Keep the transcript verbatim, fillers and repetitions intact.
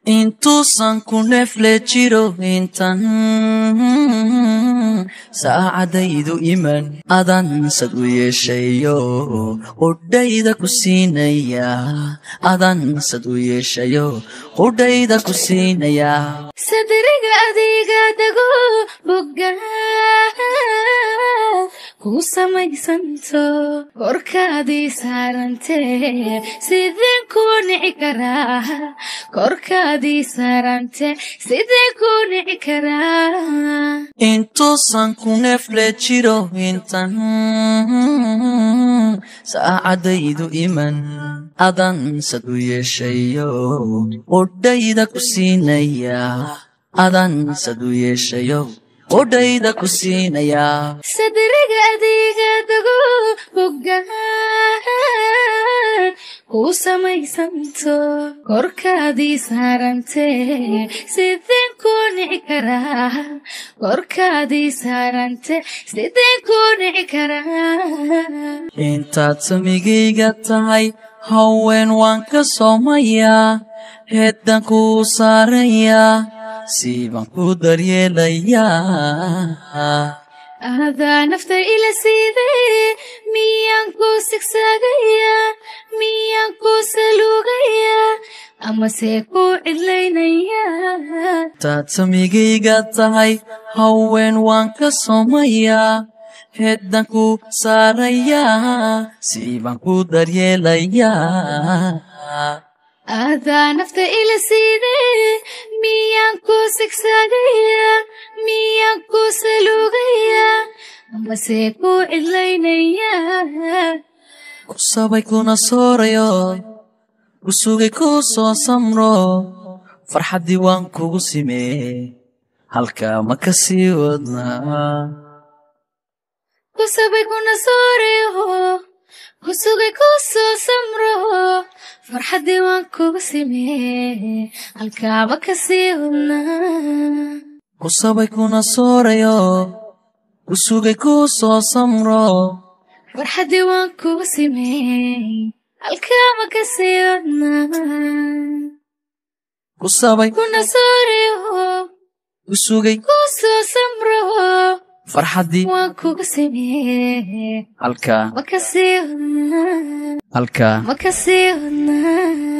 intuusan ku neefle jiro intan saacadaydu iman adan sad u yeeshayo qudhayda ku siinaya adan sad u yeeshayo qudhayda ku siinaya sadriga adiga dago bogga ku samaysanto korkaadii saarante sideen ku nici karaa korkaadii saarante sideen ku nici karaa intuusan ku neefle jiro intan saacadaydu iman adan sad u yeeshayo qudhayda ku siinaya adan sad u yeeshayo qudhayda ku siinaya sadriga adiga dago bogga ku samaysanto korkaadii saarante sideen ku nici karaa korkaadii saarante sideen ku nici karaa intaad samigayga tahay haween waan ka soomayaa heedan ku saarayaa siibaan ku daryeelayaa adaa nafta ila siidee miyaan ku sigsaagayaa miyaan ku saluugayaa amase ku cidlaynayaa intaad samigayga tahay haween waan ka soomayaa heedan ku saarayaa siibaan ku daryeelayaa adaa nafta ila siidee miyaan ku sigsaagayaa miyaan ku saluugayaa amase ku cidlaynayaa ku sabay kuna soorayo ku sugay ku soo samro farxaddii waan kugu simee halkaa ma ka sii wadnaa ku sabay kuna soorayo ku sugay ku soo samro farxaddii waan kugu simee halkaa ma ka sii wadnaa ku sabay kuna soorayo ku sugay ku soo samro farxaddii waan kugu simee halkaa ma ka sii wadnaa ku sabay kuna soorayo ku sugay ku soo samro farxaddii waan kugu simee halkaa ma ka sii wadnaa halkaa ma ka sii wadnaa